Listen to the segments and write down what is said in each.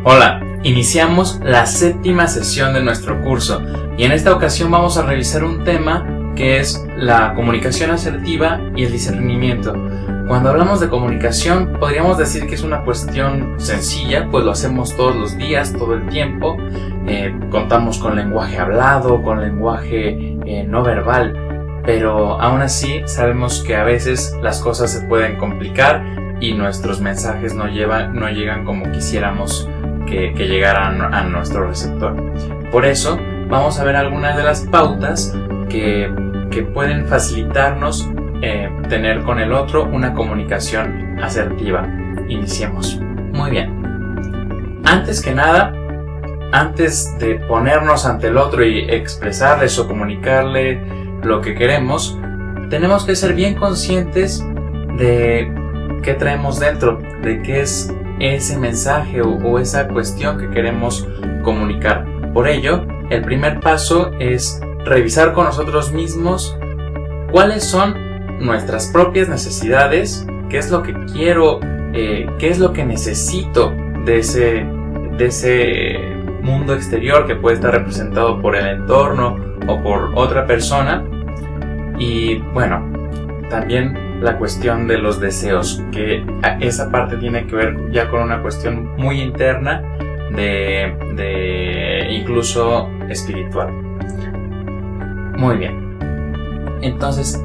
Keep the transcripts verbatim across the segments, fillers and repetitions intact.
Hola, iniciamos la séptima sesión de nuestro curso y en esta ocasión vamos a revisar un tema que es la comunicación asertiva y el discernimiento. Cuando hablamos de comunicación podríamos decir que es una cuestión sencilla, pues lo hacemos todos los días, todo el tiempo. Eh, contamos con lenguaje hablado, con lenguaje eh, no verbal, pero aún así sabemos que a veces las cosas se pueden complicar y nuestros mensajes no, llevan, no llegan como quisiéramos que, que llegaran a nuestro receptor. Por eso vamos a ver algunas de las pautas que, que pueden facilitarnos eh, tener con el otro una comunicación asertiva. Iniciemos. Muy bien. Antes que nada, antes de ponernos ante el otro y expresarles o comunicarle lo que queremos, tenemos que ser bien conscientes de qué traemos dentro, de qué es ese mensaje o, o esa cuestión que queremos comunicar. Por ello, el primer paso es revisar con nosotros mismos cuáles son nuestras propias necesidades, qué es lo que quiero, eh, qué es lo que necesito de ese, de ese mundo exterior que puede estar representado por el entorno o por otra persona. Y bueno, también la cuestión de los deseos, que esa parte tiene que ver ya con una cuestión muy interna de, de incluso espiritual. Muy bien. Entonces,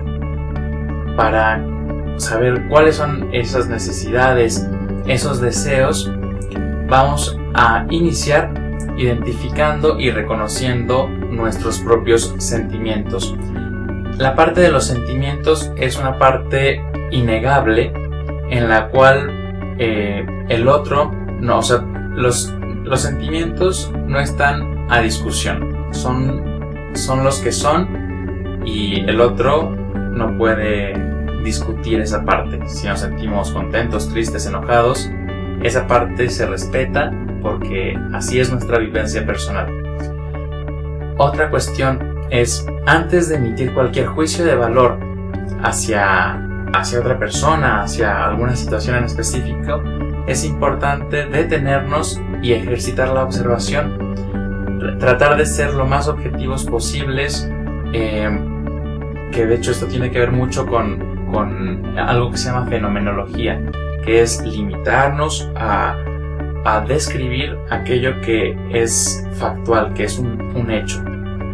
para saber cuáles son esas necesidades, esos deseos, vamos a iniciar identificando y reconociendo nuestros propios sentimientos. La parte de los sentimientos es una parte innegable en la cual eh, el otro, no, o sea, los, los sentimientos no están a discusión, son, son los que son y el otro no puede discutir esa parte. Si nos sentimos contentos, tristes, enojados, esa parte se respeta porque así es nuestra vivencia personal. Otra cuestión es, antes de emitir cualquier juicio de valor hacia, hacia otra persona, hacia alguna situación en específico, es importante detenernos y ejercitar la observación, tratar de ser lo más objetivos posibles, eh, que de hecho esto tiene que ver mucho con, con algo que se llama fenomenología, que es limitarnos a, a describir aquello que es factual, que es un, un hecho.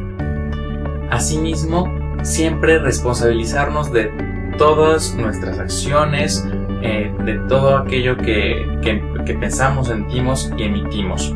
Asimismo, siempre responsabilizarnos de todas nuestras acciones, eh, de todo aquello que, que, que pensamos, sentimos y emitimos.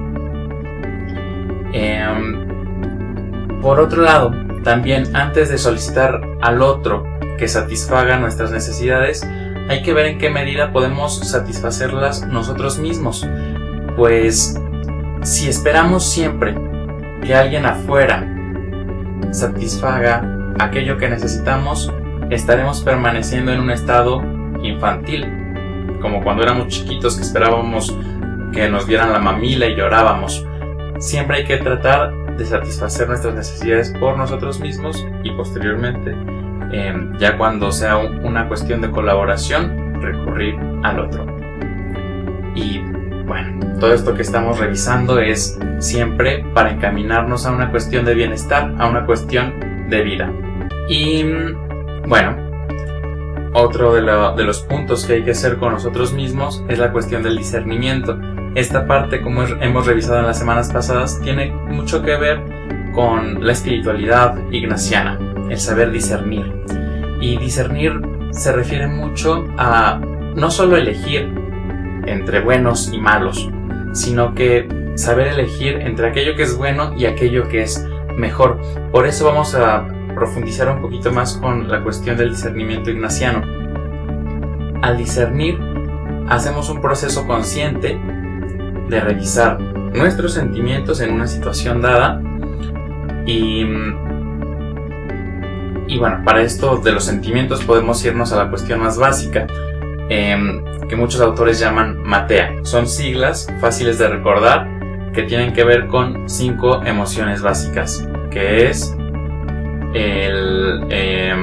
Eh, por otro lado, también antes de solicitar al otro que satisfaga nuestras necesidades, hay que ver en qué medida podemos satisfacerlas nosotros mismos. Pues si esperamos siempre que alguien afuera satisfaga aquello que necesitamos, estaremos permaneciendo en un estado infantil, como cuando éramos chiquitos que esperábamos que nos dieran la mamila y llorábamos. Siempre hay que tratar de satisfacer nuestras necesidades por nosotros mismos y posteriormente, eh, ya cuando sea un, una cuestión de colaboración, recurrir al otro. Y bueno, todo esto que estamos revisando es siempre para encaminarnos a una cuestión de bienestar, a una cuestión de vida. Y bueno, otro de, lo, de los puntos que hay que hacer con nosotros mismos es la cuestión del discernimiento. Esta parte, como hemos revisado en las semanas pasadas, tiene mucho que ver con la espiritualidad ignaciana, el saber discernir. Y discernir se refiere mucho a no solo elegir entre buenos y malos, sino que saber elegir entre aquello que es bueno y aquello que es mejor. Por eso vamos a profundizar un poquito más con la cuestión del discernimiento ignaciano. Al discernir, hacemos un proceso consciente de revisar nuestros sentimientos en una situación dada y, y bueno, para esto de los sentimientos podemos irnos a la cuestión más básica, eh, que muchos autores llaman MATEA. Son siglas fáciles de recordar que tienen que ver con cinco emociones básicas, que es el, eh,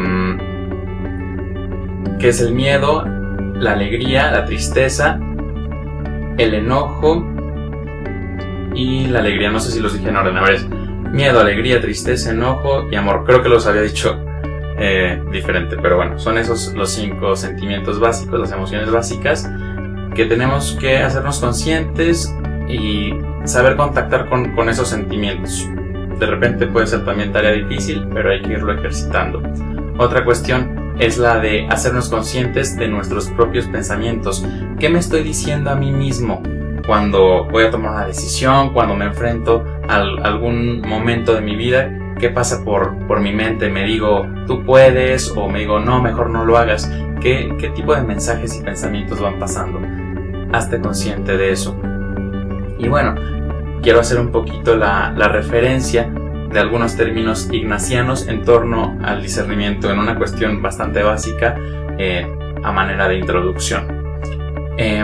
que es el miedo, la alegría, la tristeza, el enojo, y la alegría. No sé si los dije en orden. A ver, es miedo, alegría, tristeza, enojo y amor. Creo que los había dicho eh, diferente, pero bueno, son esos los cinco sentimientos básicos, las emociones básicas que tenemos que hacernos conscientes y saber contactar con, con esos sentimientos. De repente puede ser también tarea difícil, pero hay que irlo ejercitando. Otra cuestión es la de hacernos conscientes de nuestros propios pensamientos. ¿Qué me estoy diciendo a mí mismo cuando voy a tomar una decisión, cuando me enfrento a algún momento de mi vida? ¿Qué pasa por, por mi mente? ¿Me digo, tú puedes? ¿O me digo, no, mejor no lo hagas? ¿Qué, qué tipo de mensajes y pensamientos van pasando? Hazte consciente de eso. Y bueno, quiero hacer un poquito la, la referencia de algunos términos ignacianos en torno al discernimiento en una cuestión bastante básica eh, a manera de introducción. Eh,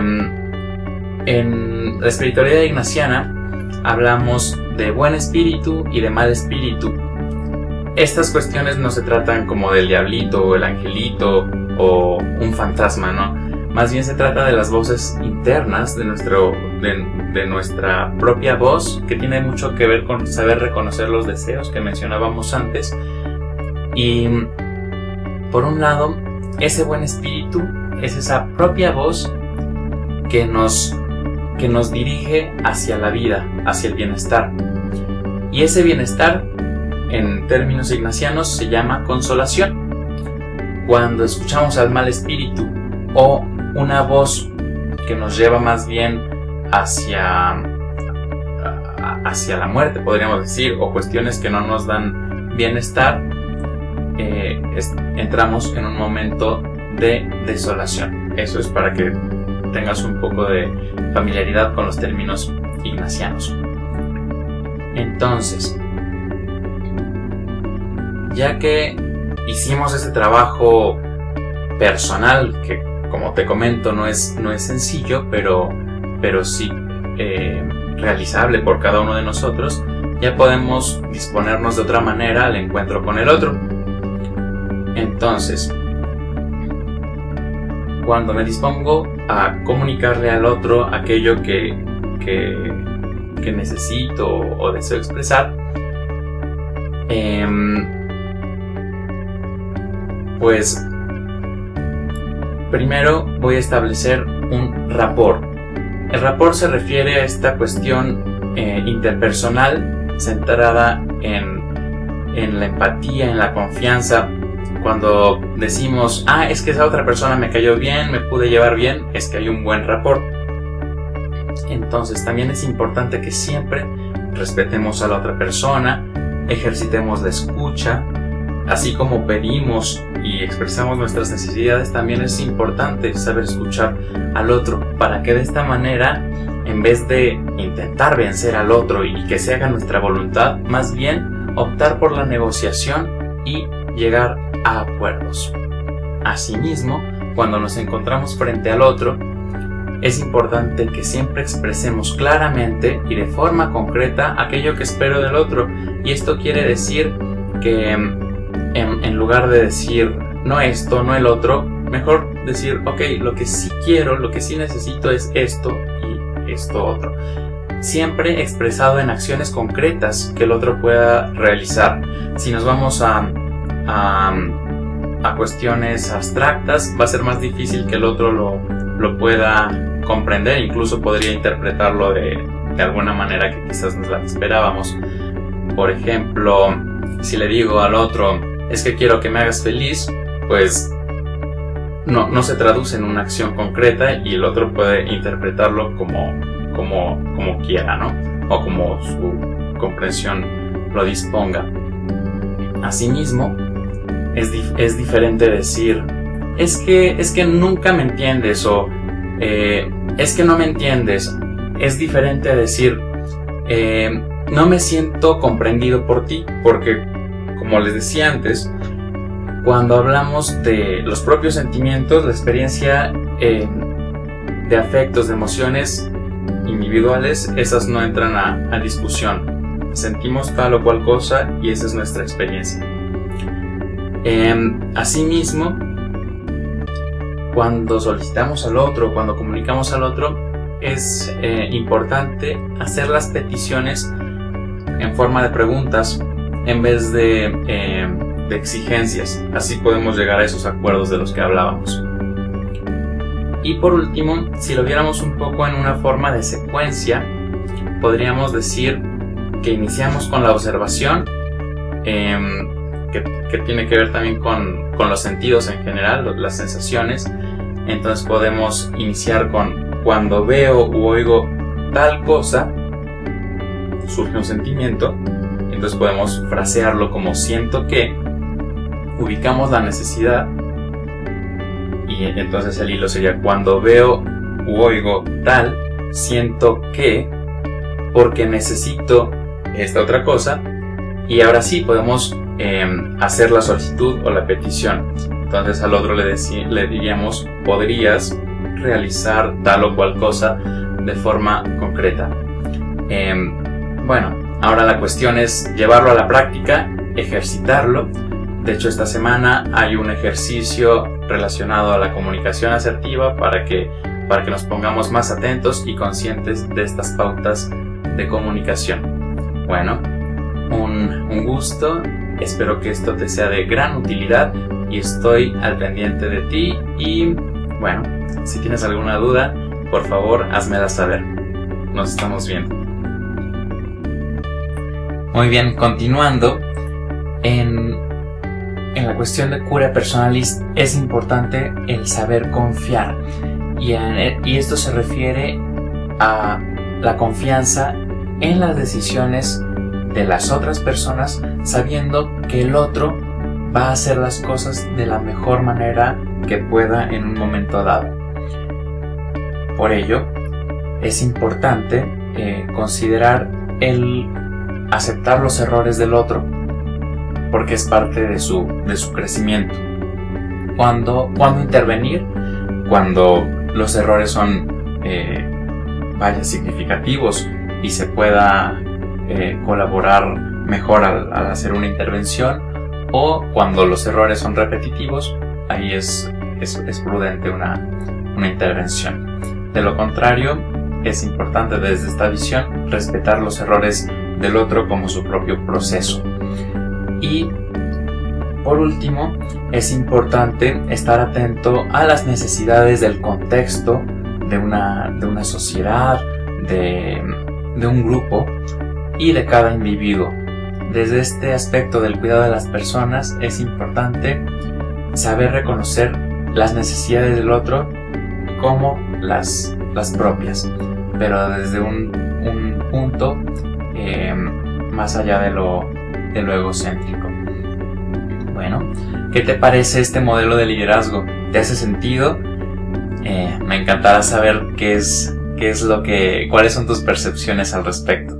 en la espiritualidad ignaciana hablamos de buen espíritu y de mal espíritu. Estas cuestiones no se tratan como del diablito o el angelito o un fantasma, ¿no? Más bien se trata de las voces internas de, nuestro, de, de nuestra propia voz, que tiene mucho que ver con saber reconocer los deseos que mencionábamos antes. Y por un lado, ese buen espíritu es esa propia voz que nos, que nos dirige hacia la vida, hacia el bienestar. Y ese bienestar, en términos ignacianos, se llama consolación. Cuando escuchamos al mal espíritu o una voz que nos lleva más bien hacia, hacia la muerte, podríamos decir, o cuestiones que no nos dan bienestar, eh, es, entramos en un momento de desolación. Eso es para que tengas un poco de familiaridad con los términos ignacianos. Entonces, ya que hicimos ese trabajo personal, que como te comento no es, no es sencillo, pero, pero sí eh, realizable por cada uno de nosotros, ya podemos disponernos de otra manera al encuentro con el otro. Entonces, cuando me dispongo a comunicarle al otro aquello que, que, que necesito o deseo expresar, eh, pues primero voy a establecer un rapport. El rapport se refiere a esta cuestión eh, interpersonal centrada en, en la empatía, en la confianza. Cuando decimos, ah, es que esa otra persona me cayó bien, me pude llevar bien, es que hay un buen rapport. Entonces también es importante que siempre respetemos a la otra persona, ejercitemos la escucha. Así como pedimos y expresamos nuestras necesidades, también es importante saber escuchar al otro, para que de esta manera, en vez de intentar vencer al otro y que se haga nuestra voluntad, más bien optar por la negociación y llegar a acuerdos. Asimismo, cuando nos encontramos frente al otro, es importante que siempre expresemos claramente y de forma concreta aquello que espero del otro, y esto quiere decir que En, en lugar de decir no esto, no el otro, mejor decir, ok, lo que sí quiero, lo que sí necesito es esto y esto otro. Siempre expresado en acciones concretas que el otro pueda realizar. Si nos vamos a, a, a cuestiones abstractas, va a ser más difícil que el otro lo, lo pueda comprender, incluso podría interpretarlo de, de alguna manera que quizás nos la esperábamos. Por ejemplo, si le digo al otro, es que quiero que me hagas feliz, pues no, no se traduce en una acción concreta y el otro puede interpretarlo como, como, como quiera, ¿no? O como su comprensión lo disponga. Asimismo, es, dif es diferente decir, es que, es que nunca me entiendes, o eh, es que no me entiendes. Es diferente decir, eh, no me siento comprendido por ti, porque como les decía antes, cuando hablamos de los propios sentimientos, la experiencia eh, de afectos, de emociones individuales, esas no entran a, a discusión. Sentimos tal o cual cosa y esa es nuestra experiencia. Eh, asimismo, cuando solicitamos al otro, cuando comunicamos al otro, es eh, importante hacer las peticiones en forma de preguntas en vez de, eh, de exigencias. Así podemos llegar a esos acuerdos de los que hablábamos. Y por último, si lo viéramos un poco en una forma de secuencia, podríamos decir que iniciamos con la observación, eh, que, que tiene que ver también con, con los sentidos en general, las sensaciones. Entonces podemos iniciar con cuando veo u oigo tal cosa, surge un sentimiento. Entonces podemos frasearlo como siento que, ubicamos la necesidad y entonces el hilo sería cuando veo u oigo tal, siento que, porque necesito esta otra cosa. Y ahora sí podemos eh, hacer la solicitud o la petición. Entonces al otro le, le diríamos podrías realizar tal o cual cosa de forma concreta. Eh, bueno, ahora la cuestión es llevarlo a la práctica, ejercitarlo. De hecho, esta semana hay un ejercicio relacionado a la comunicación asertiva para que, para que nos pongamos más atentos y conscientes de estas pautas de comunicación. Bueno, un, un gusto, espero que esto te sea de gran utilidad y estoy al pendiente de ti y bueno, si tienes alguna duda, por favor, házmela saber. Nos estamos viendo. Muy bien, continuando, en, en la cuestión de cura personalis es importante el saber confiar y, en, y esto se refiere a la confianza en las decisiones de las otras personas, sabiendo que el otro va a hacer las cosas de la mejor manera que pueda en un momento dado. Por ello, es importante eh, considerar el aceptar los errores del otro, porque es parte de su, de su crecimiento. Cuando, cuando intervenir, cuando los errores son eh, vaya, significativos y se pueda eh, colaborar mejor al, al hacer una intervención, o cuando los errores son repetitivos, ahí es, es, es prudente una, una intervención. De lo contrario, es importante desde esta visión respetar los errores del otro como su propio proceso. Y por último, es importante estar atento a las necesidades del contexto de una, de una sociedad, de, de un grupo y de cada individuo. Desde este aspecto del cuidado de las personas es importante saber reconocer las necesidades del otro como las, las propias, pero desde un, un punto eh, más allá de lo, de lo egocéntrico. Bueno, ¿qué te parece este modelo de liderazgo? ¿Te hace sentido? Eh, me encantará saber qué es, qué es lo que, cuáles son tus percepciones al respecto.